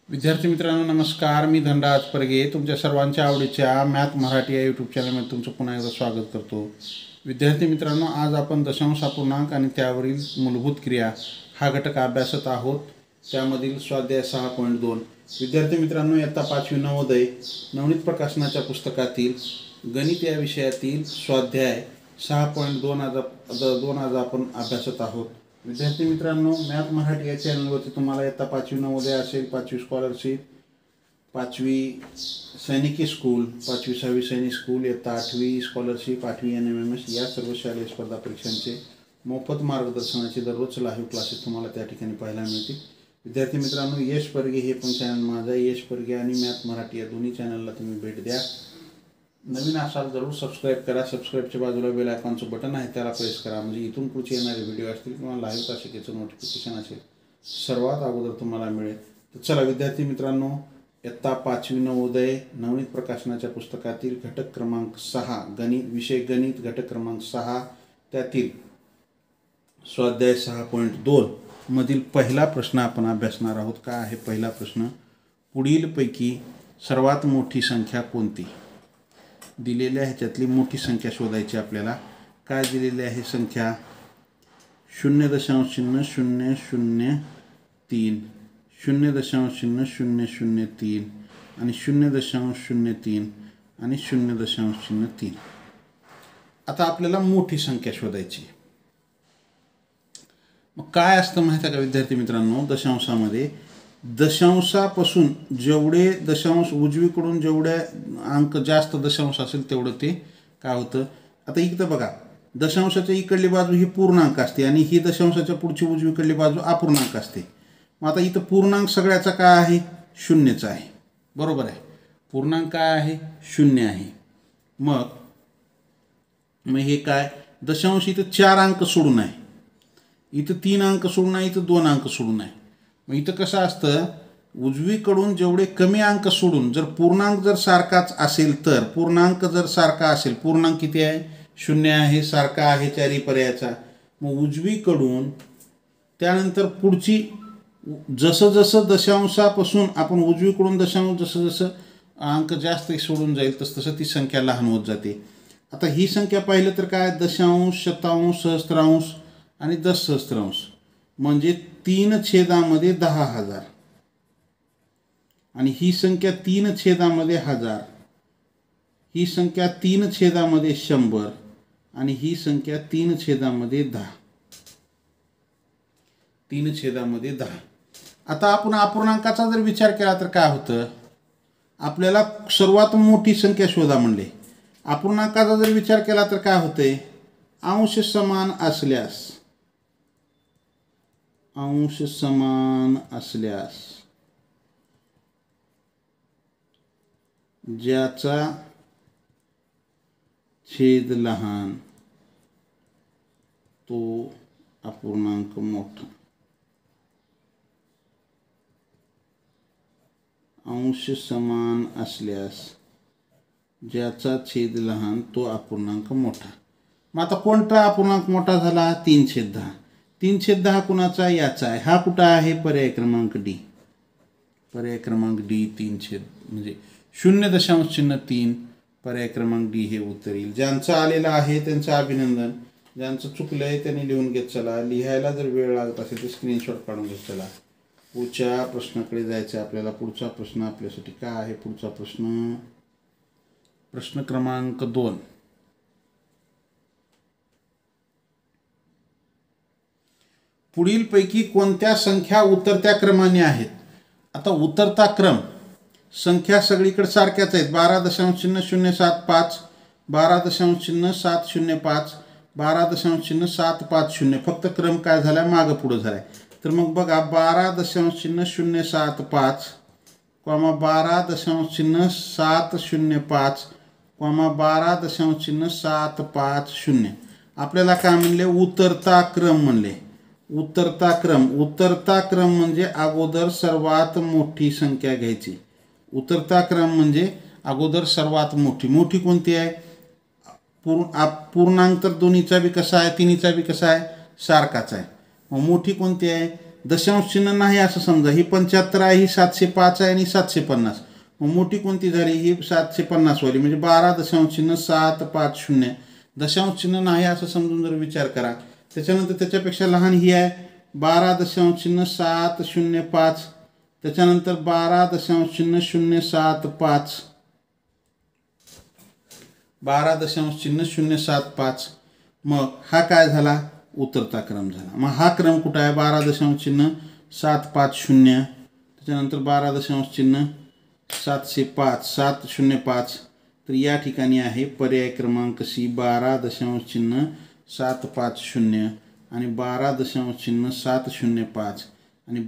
विद्यार्थी मित्रांनो नमस्कार. मी धनराज परगे तुमच्या सर्वांच्या आवडीच्या मॅथ मराठी या यूट्यूब चॅनलमध्ये तुमचं पुन्हा एकदा स्वागत करतो. विद्यार्थी मित्रांनो, आज आपण दशांश अपूर्णांक आणि त्यावरील मूलभूत क्रिया हा घटक अभ्यासत आहोत. त्यामधील स्वाध्याय 6.2. विद्यार्थी मित्रांनो, इयत्ता 5वी नवोदय नवनीत प्रकाशनाच्या पुस्तकातील गणित या विषयातील स्वाध्याय 6.2 आज आपण अभ्यासत आहोत. विद्यार्थी मित्रांनो, मॅथ मराठी या चॅनलवरती तुम्हाला इयत्ता 5वी नवोदय असेल, 5वी स्कॉलरशिप, 5वी सैनिकी स्कूल, 5वी 6वी सैनिक स्कूल, इयत्ता 8वी स्कॉलरशिप, 8वी NMMS या सर्व शालेय स्पर्धा परीक्षांचे मोफत मार्गदर्शनाचे दररोज लाईव्ह क्लासेस तुम्हाला त्या ठिकाणी पाहायला मिळतील. विद्यार्थी मित्रांनो, यश परगे हे पण चॅनल माझा, यश परगे आणि मॅथ मराठी या दोन्ही चॅनलला तुम्ही भेट द्या. नवीन असाल जरूर सबस्क्राईब करा. सबस्क्राईबच्या बाजूला बेल आयकॉनचं बटन आहे त्याला प्रेस करा, म्हणजे इथून पुढचे येणारे व्हिडिओ असतील किंवा लाईव्ह तासिकेचं नोटिफिकेशन असेल सर्वात अगोदर तुम्हाला मिळेल. तर चला विद्यार्थी मित्रांनो, इयत्ता 5वी नवोदय नवनीत प्रकाशनाच्या पुस्तकातील घटक क्रमांक 6 गणित विषय गणित घटक क्रमांक 6 त्यातील स्वाध्याय 6.2 मधील पहिला प्रश्न आपण अभ्यासणार आहोत. काय आहे पहिला प्रश्न? पुढीलपैकी सर्वात मोठी संख्या कोणती? दिलेल्या ह्याच्यातली मोठी संख्या शोधायची आपल्याला. काय दिलेली आहे संख्या? 0.0003, 0.0003 आणि 0.03 आणि 0.03. आता आपल्याला मोठी संख्या शोधायची. मग काय असतं माहिती आहे का विद्यार्थी मित्रांनो? दशांशामध्ये दशांशापासून जेवढे दशांश उजवीकडून जेवढे अंक जास्त दशांश असेल तेवढं ते काय होतं. आता इकडं बघा, दशांशाच्या इकडली बाजू ही पूर्णांक असते आणि ही दशांशाच्या पुढची उजवीकडली बाजू अपूर्णांक असते. मग आता इथं पूर्णांक सगळ्याचा काय आहे? शून्यचा आहे. बरोबर आहे. पूर्णांक काय आहे? 0 आहे. मग हे काय? दशांश इथं 4 अंक सोडून आहे, इथं 3 अंक सोडून आहे, इथं 2 अंक सोडून आहे. मग इथं कसं असतं, उजवीकडून जेवढे कमी अंक सोडून जर पूर्णांक जर सारखाच असेल तर, पूर्णांक जर सारखा असेल, पूर्णांक किती आहे? 0 आहे, सारखा आहे चारी पर्यायाचा. मग उजवीकडून त्यानंतर पुढची जसं जसं दशांशापासून आपण उजवीकडून दशांश जसं जसं अंक जास्त सोडून जाईल तसं तसं ती संख्या लहान होत जाते. आता ही संख्या पाहिलं तर काय? दशांश, शतांश, सहस्त्रांश आणि दशसहस्त्रांश म्हणजे 3/10,000 आणि ही संख्या 3/1000, ही संख्या 3/100 आणि ही संख्या 3/10. 3/10. आता आपण अपूर्णांकाचा जर विचार केला तर काय होतं? आपल्याला सर्वात मोठी संख्या शोधा म्हणले. अपूर्णांकाचा जर विचार केला तर काय होतंय? अंश समान असल्यास ज्याचा छेद लहान तो अपूर्णांक मोठा. अंश समान असल्यास ज्याचा छेद लहान तो अपूर्णांक मोठा. मग आता कोणता अपूर्णांक मोठा झाला? 3/10. 3/10 कुणाचा? याचा आहे. हा कुठं आहे? पर्याय क्रमांक डी. पर्याय क्रमांक डी 3 म्हणजे 0.3. पर्याय क्रमांक डी हे उत्तर येईल. ज्यांचं आलेलं आहे त्यांचं अभिनंदन. ज्यांचं चुकलं आहे त्यांनी लिहून घेत चला. लिहायला जर वेळ लागत असेल तर स्क्रीनशॉट काढून घेत चला. पुढच्या प्रश्नाकडे जायचं आपल्याला. पुढचा प्रश्न आपल्यासाठी काय आहे? पुढचा प्रश्न प्रश्न क्रमांक 2. पुढीलपैकी कोणत्या संख्या उतरत्या क्रमाने आहेत? आता उतरता क्रम संख्या सगळीकडे सारख्याच आहेत. 12.075, 12.705, 12.750. फक्त क्रम काय झाला? मागं पुढं झालाय. तर मग बघा, 12.075, 12.705, 12.750. आपल्याला काय म्हणले? उतरता क्रम म्हणले. उतरता क्रम म्हणजे अगोदर सर्वात मोठी संख्या घ्यायची. उतरता क्रम म्हणजे अगोदर सर्वात मोठी कोणती आहे? पूर्णांक तर दोन्हीचा बी कसा आहे? तिन्हीचा बी कसा आहे? सारखाच आहे. मग मोठी कोणती आहे? दशांश चिन्ह नाही असं समजा. ही 75 आहे, ही 705 आहे आणि 750. मग मोठी कोणती झाली? ही 750 वाली, म्हणजे 12.750. दशांश चिन्ह नाही असं समजून जर विचार करा. त्याच्यानंतर त्याच्यापेक्षा लहान ही आहे 12.705. त्याच्यानंतर 12.075. 12.075. मग हा काय झाला? उतरता क्रम झाला. मग हा क्रम कुठं आहे? 12.750. त्याच्यानंतर 12.705 705. तर या ठिकाणी आहे पर्याय क्रमांक सी 12.750 आणि 12.705 आणि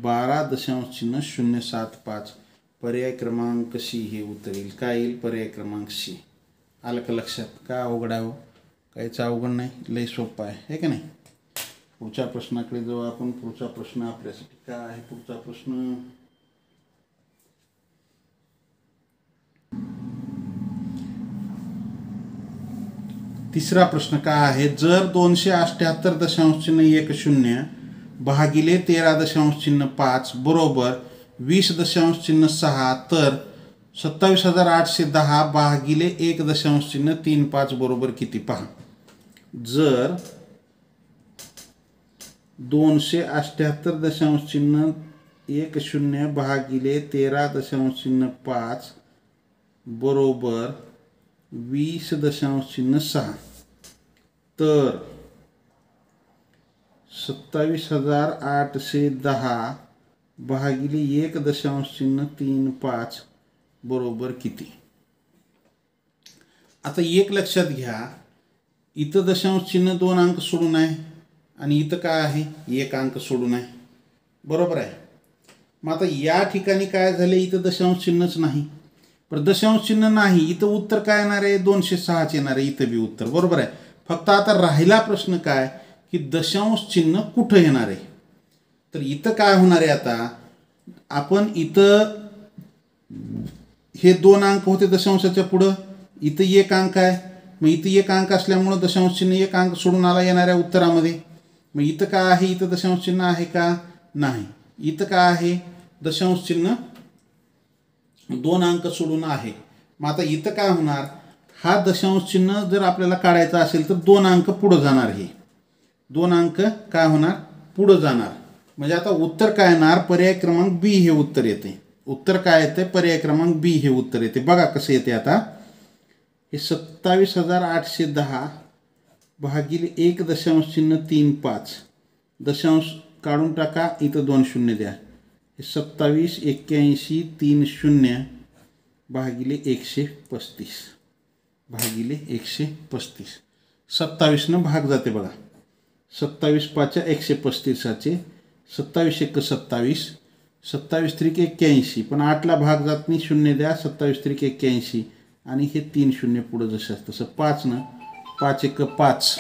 12.075. पर्याय क्रमांक सी हे उत्तर येईल. काय येईल? पर्याय क्रमांक सी. आलं का लक्षात? काय अवघड आहे? काहीच अवघड नाही, लय सोपं आहे का नाही? पुढच्या प्रश्नाकडे जाऊ आपण. पुढचा प्रश्न आपल्यासाठी काय आहे? पुढचा प्रश्न तिसरा प्रश्न काय आहे? जर 278.10 भागिले 13.5 बरोबर 20.6 तर 27,810 भागिले 1.35 बरोबर किती? पहा. जर 278.10 भागिले 13.5 बरोबर 20.6 तर 27,810 भागिले 1.35 बरोबर किती? आता एक लक्षात घ्या, इथं दशांश चिन्ह 2 अंक सोडून आहे आणि इथं काय आहे? 1 अंक सोडून आहे. बरोबर आहे. मग आता या ठिकाणी काय झाले? इथं दशांश चिन्हच नाही. पण दशांश चिन्ह नाही, इथं उत्तर काय येणार आहे? 206 येणार आहे. इथं बी उत्तर बरोबर आहे. फक्त आता राहिला प्रश्न काय की दशांश चिन्ह कुठं येणार आहे? तर इथं काय होणार आहे? आता आपण इथं हे 2 अंक होते दशांशाच्या पुढं, इथं 1 अंक आहे. मग इथं 1 अंक असल्यामुळं दशांश चिन्ह 1 अंक सोडून आला येणाऱ्या उत्तरामध्ये. मग इथं काय आहे? इथं दशांश चिन्ह आहे का? नाही. इथं काय आहे? दशांश चिन्ह 2 अंक सोडून आहे. मग आता इथं काय होणार? हा दशांश चिन्ह जर आपल्याला काढायचा असेल तर 2 अंक पुढं जाणार. हे 2 अंक काय होणार? पुढं जाणार. म्हणजे आता उत्तर काय येणार? पर्याय क्रमांक बी हे उत्तर येते. उत्तर काय येते? पर्याय क्रमांक बी हे उत्तर येते. बघा कसं येते आता. हे 27,810 भागिले 1.35 दशांश काढून टाका, इथं 2 शून्य द्या. 27,81,30 भागिले 135 भागिले 135. 27 भाग जाते बघा. 27 5 135चे 27 1 27 27 3 81. पण 8ला भाग जात नाही, शून्य द्या. 27 3 81 आणि हे 3 शून्य पुढं जसं तसं 5 न 5 1 5.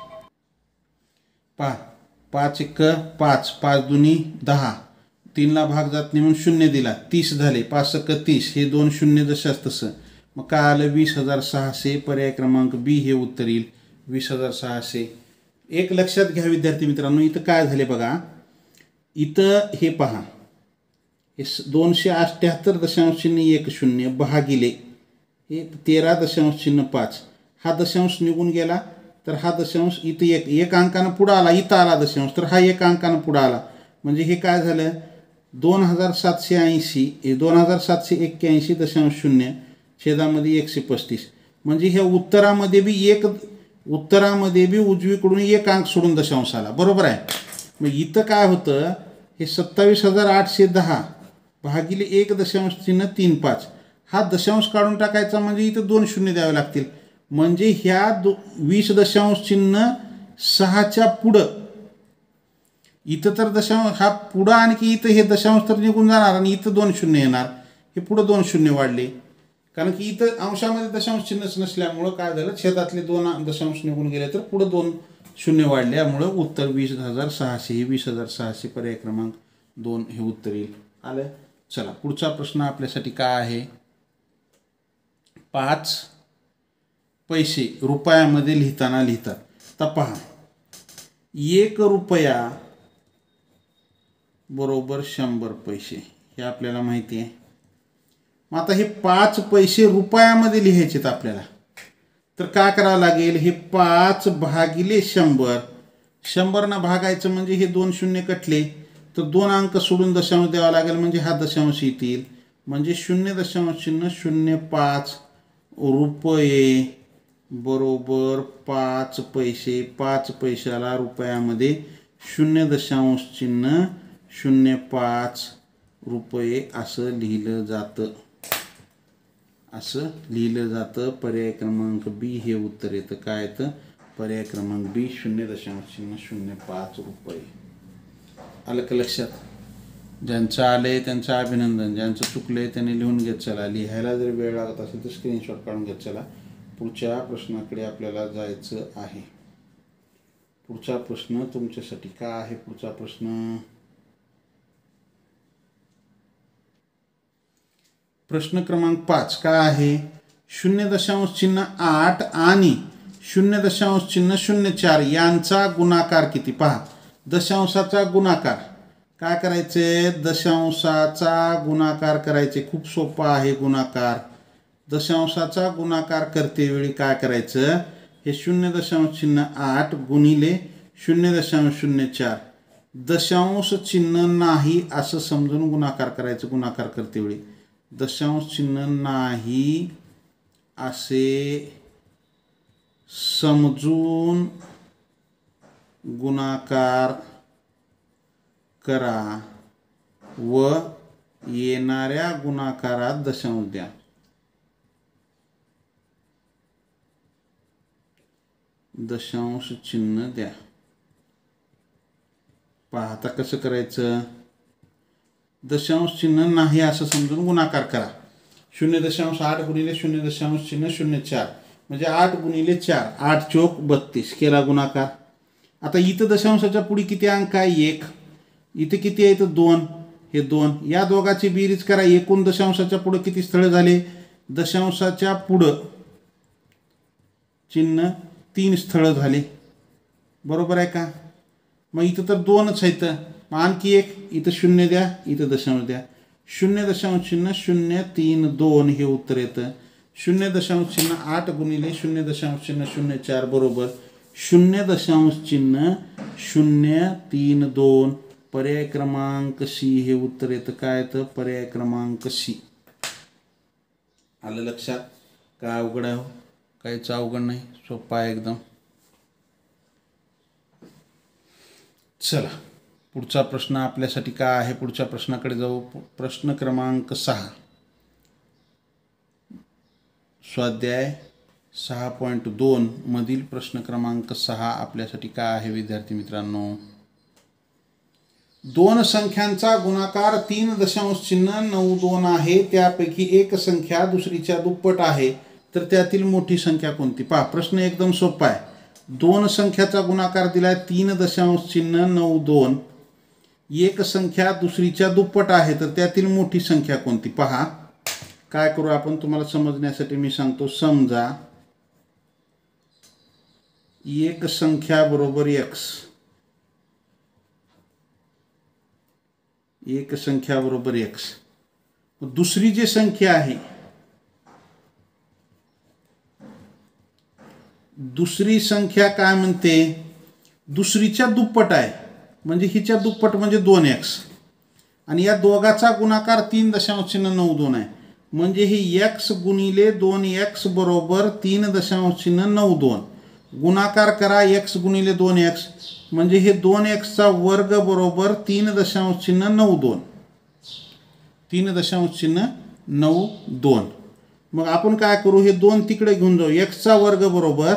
पहा 5 1 5 5 दुनी 10. 3ला भाग जात नाही म्हणून शून्य दिला. 30 झाले. 5 1 30. हे 2 शून्य जशाच तसं. मग काय आलं? 20,600. पर्याय क्रमांक बी हे उत्तर येईल. 20,600. एक लक्षात घ्या विद्यार्थी मित्रांनो, इथं काय झाले बघा. इथं हे पहा, हे 278.10 भागिले हे 13.5. हा दशांश निघून गेला तर हा दशांश इथं एक अंकानं पुढं आला. इथं आला दशांश तर हा 1 अंकानं पुढं आला. म्हणजे हे काय झालं? 2,780 हे 2,781.0 छेदामध्ये 135. म्हणजे ह्या उत्तरामध्ये बी उजवीकडून 1 अंक सोडून दशांश आला. बरोबर आहे. मग इथं काय होतं? हे 27,810 भागिले 1.35 हा दशांश काढून टाकायचा. म्हणजे इथं 2 शून्य द्यावे लागतील. म्हणजे ह्या 20.6च्या पुढं इथं तर दशांश हा पुढं आणखी इथं हे दशांश तर निघून जाणार आणि इथं 2 शून्य येणार. हे पुढं 2 शून्य वाढले, कारण की इथं अंशामध्ये दशांश चिन्हच नसल्यामुळं काय झालं? छेदातले 2 दशांश निघून गेले तर पुढं 2 शून्य वाढल्यामुळं उत्तर 20,600 हे 20,600 पर्याय क्रमांक 2 हे उत्तर येईल. आलं. चला पुढचा प्रश्न आपल्यासाठी काय आहे? 5 पैसे रुपयामध्ये लिहितात. तर पहा, 1 रुपया बरोबर 100 पैसे हे आपल्याला माहिती आहे. मग आता हे 5 पैसे रुपयामध्ये लिहायचेत आपल्याला. तर काय करावं लागेल, हे 5 भागिले 100, 100 भागायचं म्हणजे हे 2 शून्य कटले तर 2 अंक सोडून दशांश द्यावा लागेल म्हणजे हा दशांश येतील. म्हणजे 0.005 रुपये बरोबर 5 पैसे. 5 पैशाला रुपयामध्ये 0.005 रुपये असं लिहिलं जातं. पर्याय क्रमांक बी हे उत्तर येतं. काय येतं? पर्याय क्रमांक बी 0.005 रुपये. आलं का लक्षात? ज्यांचं आलंय त्यांचं अभिनंदन, ज्यांचं चुकलंय त्यांनी लिहून घेत चला. लिहायला जर वेळ लागत असेल तर स्क्रीनशॉट काढून घेत चला. पुढच्या प्रश्नाकडे आपल्याला जायचं आहे. पुढचा प्रश्न तुमच्यासाठी काय आहे? पुढचा प्रश्न क्रमांक 5 काय आहे? 0.8 आणि 0.04 यांचा गुणाकार किती? पहा, दशांशाचा गुणाकार काय करायचे? दशांशाचा गुणाकार करायचे. खूप सोपा आहे गुणाकार. दशांशाचा गुणाकार करतेवेळी काय करायचं? हे 0.8 गुणिले 0.04 दशांश चिन्ह नाही असं समजून गुणाकार करायचं. गुणाकार करतेवेळी दशांश चिन्ह नाही असे समजून गुणाकार करा व येणाऱ्या गुणाकारात दशांश द्या. दशांश चिन्ह द्या. पहा आता कसं करायचं? दशांश चिन्ह नाही असं समजून गुणाकार करा. 0.8 गुणिले 0.04 म्हणजे 8 गुणिले 4 8 चौक 32 केला गुणाकार. आता इथं दशांशाच्या पुढे किती अंक आहे? 1. इथे किती आहे? इथं 2. हे 2. या दोघांची बेरीज करा. एकूण दशांशाच्या पुढे किती स्थळ झाले? दशांशाच्या पुढं चिन्ह 3 स्थळ झाले. बरोबर आहे का? मग इथं तर 2च आहेत. मग आणखी एक इथं 0 द्या, इथं दशांश द्या. 0.032 हे उत्तर येतं. 0.8 गुणिले 0.004 बरोबर 0.032. पर्याय क्रमांक सी हे उत्तर येतं. काय येतं? पर्याय क्रमांक सी. आलं लक्षात? काय अवघड आहे? काहीच अवघड नाही, सोपा आहे एकदम. चला पुढचा प्रश्न आपल्यासाठी काय आहे? पुढच्या प्रश्नाकडे जाऊ. प्रश्न क्रमांक 6. स्वाध्याय 6.2 मधील प्रश्न क्रमांक 6 आपल्यासाठी काय आहे विद्यार्थी मित्रांनो? 2 संख्यांचा गुणाकार 3.92 आहे. त्यापैकी एक संख्या दुसरीच्या दुप्पट आहे. तर त्यातील मोठी संख्या कोणती? पहा, प्रश्न एकदम सोपा आहे. 2 संख्याचा गुणाकार दिलाय 3.92. एक संख्या दुसरीच्या दुप्पट आहे. तर त्यातील मोठी संख्या कोणती? पहा काय करू आपण, तुम्हाला समजण्यासाठी मी सांगतो. समजा एक संख्या बरोबर x, एक संख्या बरोबर x. दुसरी जी संख्या आहे, दुसरी संख्या काय म्हणते? दुसरीच्या दुप्पट आहे. म्हणजे हिच्या दुप्पट म्हणजे 2x. आणि या दोघाचा गुणाकार 3.92 आहे. म्हणजे हे x गुणिले 2x बरोबर 3.92. गुणाकार करा x गुणिले 2x म्हणजे हे 2x वर्ग बरोबर 3.92. 3.92. मग आपण काय करू? हे 2 तिकडे घेऊन जाऊ. x वर्ग बरोबर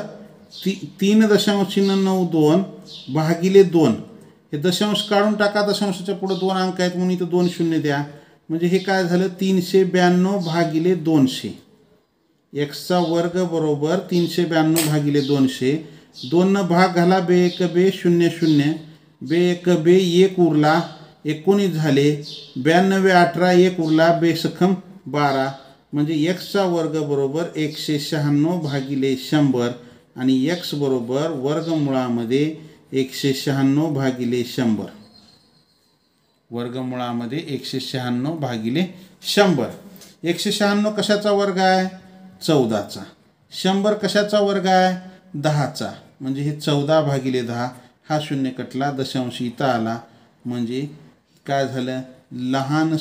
3.92 भागिले 2. हे दशांश काढून टाका. दशांशाच्या पुढे 2 अंक आहेत म्हणून इथं 2 शून्य द्या. म्हणजे हे काय झालं? 392 भागिले 200. x वर्ग बरोबर 392 भागिले 200. 2 भाग घाला. बे 1 बे 0 0. बे 1 बे 1 उरला 19 झाले. 92 18 1 उरला. बे सखम 12. म्हणजे x वर्ग बरोबर 196 भागिले 100 आणि x बरोबर वर्गमुळामध्ये 196 भागिले 100. वर्गमुळामध्ये 196 भागिले 100. 196 कशाचा वर्ग आहे? 14चा. 100 कशाचा वर्ग आहे? 10चा. म्हणजे हे 14 भागिले 10. हा शून्य कटला, दशांश इथं आला. म्हणजे काय झालं? लहान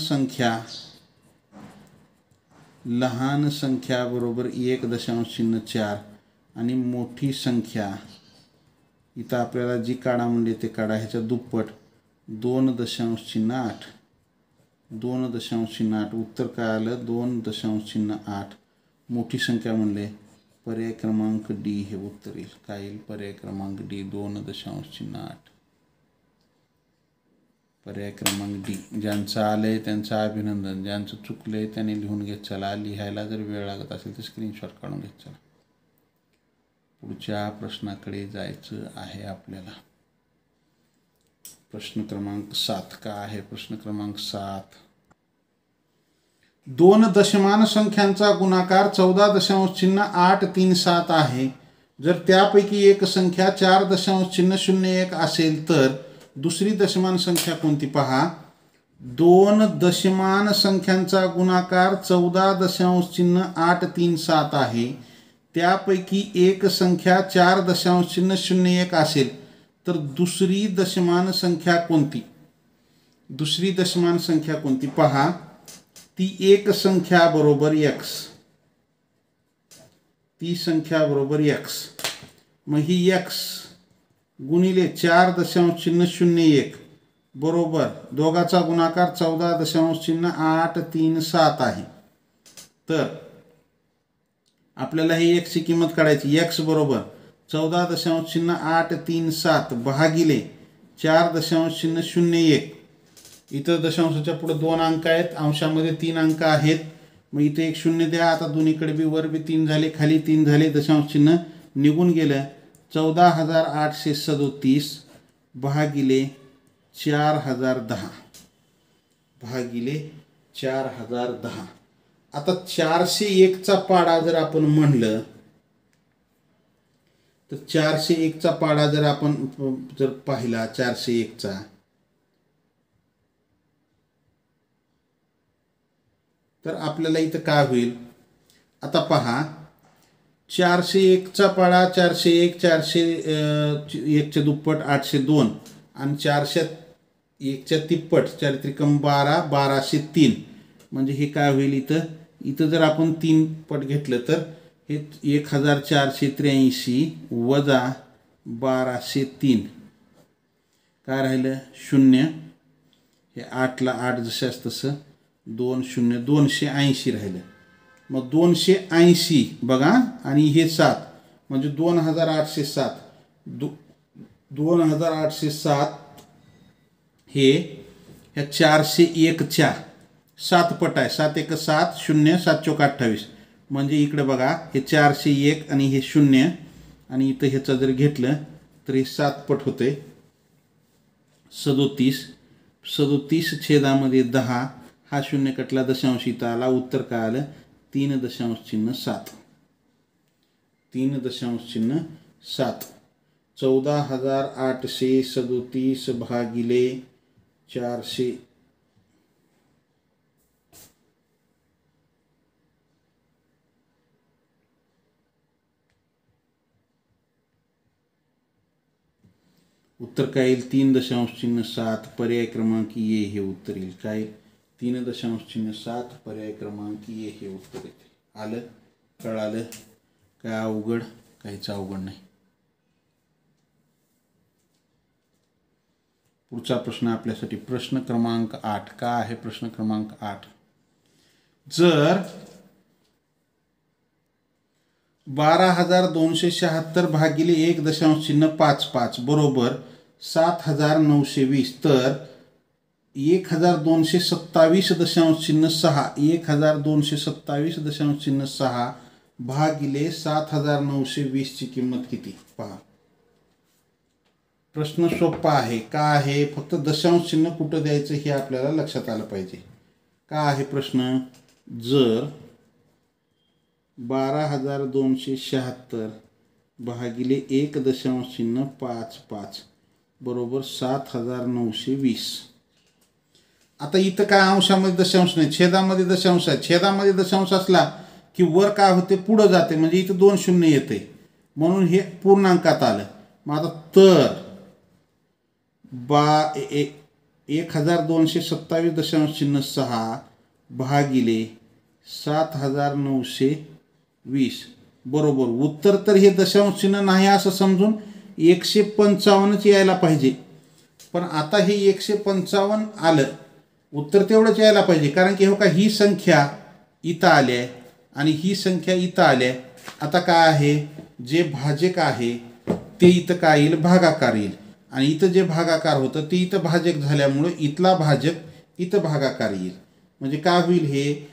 संख्या बरोबर 1.4 आणि मोठी संख्या इथं आपल्याला जी काढा म्हणले ते काढा, ह्याच्या दुप्पट 2.8. 2.8. उत्तर काय आलं? 2.8. मोठी संख्या म्हणले पर्याय क्रमांक डी हे उत्तर येईल. काय येईल? पर्याय क्रमांक डी 2.8. पर्याय क्रमांक डी. ज्यांचं आलंय त्यांचं अभिनंदन, ज्यांचं चुकलंय त्यांनी लिहून घेत चला. लिहायला जर वेळ लागत असेल तर स्क्रीनशॉट काढून घेत चला. पुढच्या प्रश्नाकडे जायचं आहे आपल्याला. प्रश्न क्रमांक 7. का आहे प्रश्न क्रमांक 7? 2 दशमान संख्यांचा गुणाकार 14.837 आहे. जर त्यापैकी एक संख्या 4.01 असेल तर दुसरी दशमान संख्या कोणती? पहा. 2 दशमान संख्यांचा गुणाकार 14.837 आहे. त्यापैकी एक संख्या 4.01 असेल तर दुसरी दशमान संख्या कोणती? दुसरी दशमान संख्या कोणती? पहा. ती एक संख्या बरोबर x. ती संख्या बरोबर x. मग ही x गुणिले 4.01 बरोबर दोघाचा गुणाकार 14.837 आहे. तर आपल्याला ही x ची किंमत काढायची. x बरोबर 14.837 भागिले 4.01. इथं दशांशाच्या पुढे 2 अंक आहेत, अंशामध्ये 3 अंक आहेत. मग इथे एक शून्य द्या. आता दोन्हीकडे बी वर बी 3 झाले, खाली 3 झाले, दशांश चिन्ह निघून गेलं. 14,837 भागिले 4010 भागिले 4010. आता 401चा पाडा जर आपण म्हणलं तर 401चा पाडा जर आपण पाहिला 401चा, तर आपल्याला इथं काय होईल? आता पहा. 401चा पाडा 401, 401च्या दुप्पट 802 आणि 401च्या तिप्पट 4 त्रिकम 12, 1203. म्हणजे हे काय होईल? इथं जर आपण 3 पट घेतलं तर हे 1483 वजा 1203 काय राहिलं? 0. हे 8ला 8 जशास तसं 280 राहिलं. मग 280 बघा आणि हे 7 म्हणजे 2807. 2807 हे ह्या 401च्या 7 पट आहे. 7 1 7, 0 7 चौक 28. म्हणजे इकडे बघा हे 401 आणि हे 0 आणि इथं ह्याचं जर घेतलं तर हे 7 पट होते. 37 छेदामध्ये 10. हा शून्य कटला, दशांश इथं आला. उत्तर काय आलं? 3.7. 3.7. 14,837 भागिले 400. उत्तर काय येईल? 3.7. पर्याय क्रमांक ए हे उत्तर येईल. काय? 3.7 पर्याय क्रमांक ए हे उत्तर येते. आलं? कळालं? काय अवघड? काहीच अवघड नाही. पुढचा प्रश्न आपल्यासाठी प्रश्न क्रमांक 8. का आहे प्रश्न क्रमांक 8? जर 12,276 भागिले 1.55 बरोबर 7,920 तर 1,227.6 1,227.6 भागिले 7,920 ची किंमत किती? पहा. प्रश्न सोपा आहे. का आहे? फक्त दशांश चिन्ह कुठं द्यायचं हे आपल्याला लक्षात आलं पाहिजे. का आहे प्रश्न? जर 12,276 भागिले 1.55 बरोबर 7,920 आता इथं काय अंशामध्ये दशांश नाही, छेदामध्ये दशांश आहे. छेदामध्ये दशांश असला की वर काय होते, पुढं जाते, म्हणजे इथं 2 शून्य येते, म्हणून हे पूर्णांकात आलं. मग आता तर 1227.6 भागिले 7920 बरोबर उत्तर. तर हे दशांश चिन्ह नाही असं समजून 155च यायला पाहिजे, पण आता हे 155 आलं, उत्तर तेवढंच यायला पाहिजे. कारण की हो का, ही संख्या इथं आली आहे आणि ही संख्या इथं आली आहे. आता काय आहे, जे भाजक आहे ते इथं काय येईल, भागाकार येईल, आणि इथं जे भागाकार होतं ते इथं भाजक झाल्यामुळं इथला भाजक इथं भागाकार येईल. म्हणजे काय होईल, हे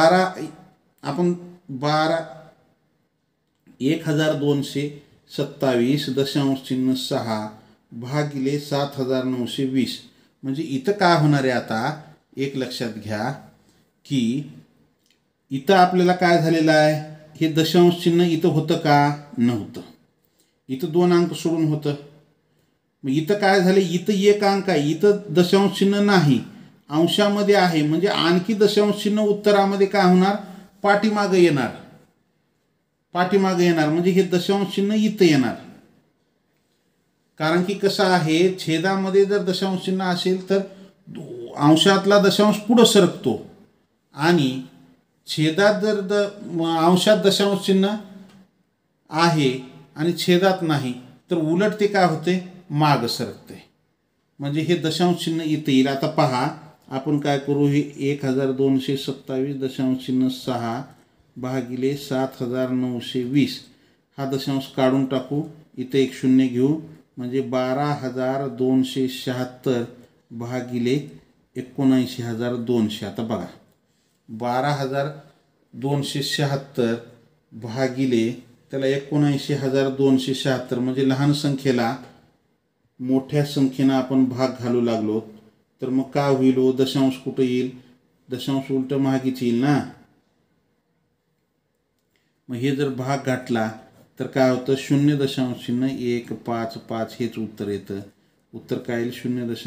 1227.6 भागिले 7920. म्हणजे इथं काय होणार आहे, आता एक लक्षात घ्या की इथं आपल्याला काय झालेलं आहे, हे दशांश चिन्ह इथं होतं का, नव्हतं. इथं 2 अंक सोडून होतं. मग इथं काय झालं, इथं 1 अंक आहे, इथं दशांश चिन्ह नाही, अंशामध्ये आहे, म्हणजे आणखी दशांश चिन्ह उत्तरामध्ये काय होणार, पाठीमागं येणार. म्हणजे हे दशांश चिन्ह इथं येणार. कारण की कसं आहे, छेदामध्ये जर दशांश चिन्ह असेल तर अंशातला दशांश पुढं सरकतो, आणि छेदात जर अंशात दशांश चिन्ह आहे आणि छेदात नाही तर उलट ते काय होते, माग सरकते. म्हणजे हे दशांश चिन्ह इथे येईल. आता पहा, आपण काय करू, हे 1227.6 भागिले 7920 हा दशांश काढून टाकू, इथे एक शून्य घेऊ, म्हणजे 12,276 भागिले 79,200. आता बघा, 12,276 भागिले त्याला 79,276, म्हणजे लहान संख्येला मोठ्या संख्येनं आपण भाग घालू लागलो तर मग काय होईल, हो दशांश कुठं येईल, दशांश उलट मागीच येईल ना. मग हे जर भाग घातला तर काय होतं, 0.155 हेच उत्तर येतं. उत्तर काय येईल,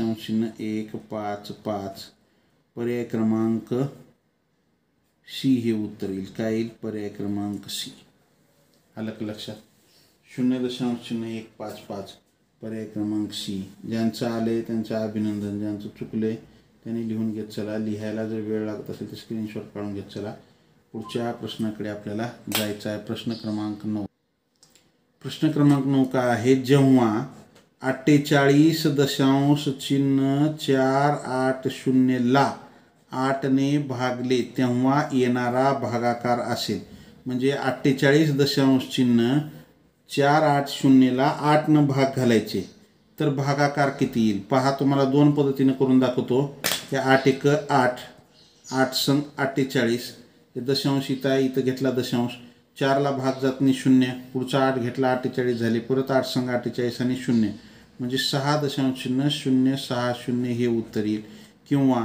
0.155. पर्याय क्रमांक सी हे उत्तर येईल. काय येईल, पर्याय क्रमांक सी. आलं का लक्षात, 0.155 पर्याय क्रमांक सी. ज्यांचं आले त्यांचं अभिनंदन, ज्यांचं चुकले त्यांनी लिहून घेत चला. लिहायला जर वेळ लागत असेल तर स्क्रीनशॉट काढून घेत चला. पुढच्या प्रश्नाकडे आपल्याला जायचं आहे. प्रश्न क्रमांक 9. प्रश्न क्रमांक 9 काय आहे, जेव्हा 48.480ला 8ने भागले तेव्हा येणारा भागाकार असेल. म्हणजे 48.480ला 8न भाग घालायचे तर भागाकार किती येईल. पहा, तुम्हाला 2 पद्धतीने करून दाखवतो. हे 8 1 8, 8 संग 48, हे दशांश इथं आहे, इथं घेतला दशांश, 4ला भाग जात नाही 0, पुढचा 8 घेतला 48 झाले, परत 8 संग 48 आणि 0, म्हणजे 6.060 हे उत्तर येईल. किंवा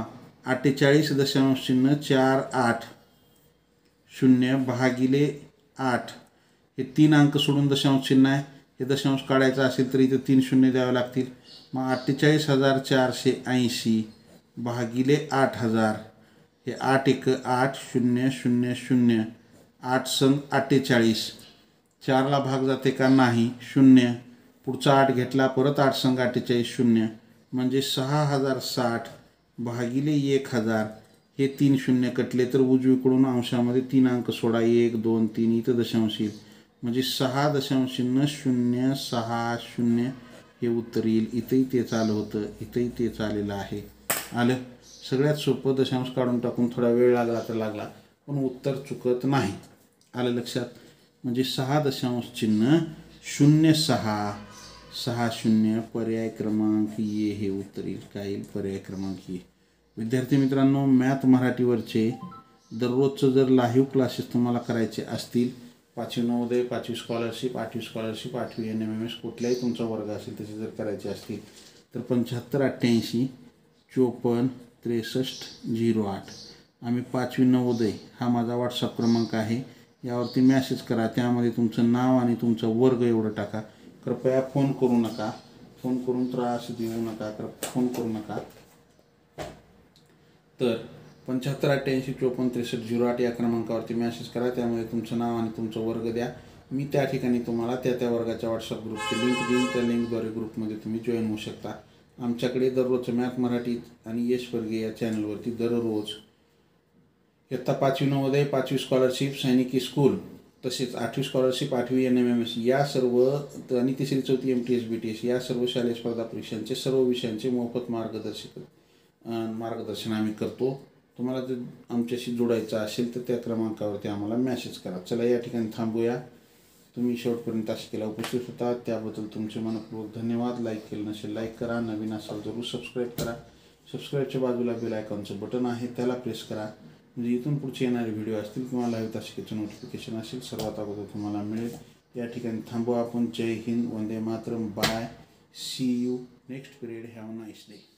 48.480 भागिले 8, हे 3 अंक सोडून दशांश चिन्ह आहे, हे दशांश काढायचं असेल तर इथं 3 शून्य द्यावे लागतील. मग 48,480 भागिले 8,000, हे 8 1 8 0 0 0, 8 संग 48, 4ला भाग जाते का नाही 0, पुढचा 8 घेतला, परत 8 संग 48 0, म्हणजे 6,060 भागिले 1,000, हे 3 शून्य कटले तर उजवीकडून अंशामध्ये 3 अंक सोडा, 1 2 3, इथं दशांश येईल, म्हणजे 6.060 हे उत्तर येईल. इथंही तेच आलं होतं, इथंही तेच आलेलं आहे. आलं. सगळ्यात सोपं, दशांश काढून टाकून थोडा वेळ लागला तर लागला, पण उत्तर चुकत नाही. आलं लक्षात. म्हणजे 6.060 पर्याय क्रमांक ए हे उत्तर येईल. काय येईल, पर्याय क्रमांक ए. विद्यार्थी मित्रांनो, मॅथ मराठीवरचे दररोजचं जर लाईव्ह क्लासेस तुम्हाला करायचे असतील, 5वी नवोदय, 5वी स्कॉलरशिप, 8वी स्कॉलरशिप, 8वी NMMS, कुठलाही तुमचा वर्ग असेल तसे जर करायचे असतील तर 7588 54 63 08. आम्ही 5वी नवोदय हा माझा व्हॉट्सअप क्रमांक आहे, यावरती मॅसेज करा. त्यामध्ये तुमचं नाव आणि तुमचा वर्ग एवढं टाका. कृपया फोन करू नका, फोन करून त्रास देऊ नका, फोन करू नका. तर 7588546308 या क्रमांकावरती मॅसेज करा. त्यामध्ये तुमचं नाव आणि तुमचं वर्ग द्या. मी त्या ठिकाणी तुम्हाला त्या वर्गाच्या व्हॉट्सअप ग्रुपची लिंक देईन. त्या लिंकद्वारे ग्रुपमध्ये तुम्ही जॉईन होऊ शकता. आमच्याकडे दररोजचं मॅथ मराठी आणि यश वर्गे या चॅनलवरती दररोज इयत्ता 5वी नवोदय, 5वी स्कॉलरशिप, सैनिकी स्कूल, तसेच 8वी स्कॉलरशिप, 8वी NMMS या सर्व आणि 3री 4थी MTS BTS या सर्व शालेय स्पर्धा परीक्षांचे सर्व विषयांचे मोफत मार्गदर्शन आम्ही करतो. तुम्हाला जर आमच्याशी जोडायचं असेल तर त्या क्रमांकावरती आम्हाला मॅसेज करा. चला या ठिकाणी थांबूया. तुम्ही शेवटपर्यंत केला उपस्थित होता त्याबद्दल तुमचे मनपूर्वक धन्यवाद. लाईक केलं नसेल लाईक करा. नवीन असाल जरूर सबस्क्राईब करा. सबस्क्राईबच्या बाजूला बेल आयकॉनचं बटन आहे त्याला प्रेस करा. म्हणजे इथून पुढचे येणारे व्हिडिओ असतील किंवा लाईव्ह तासिकेचं नोटिफिकेशन असेल सर्वात अगोदर तुम्हाला मिळेल. या ठिकाणी थांबू आपण. जय हिंद, वंदे मातरम, bye, see you next period. Have a nice day.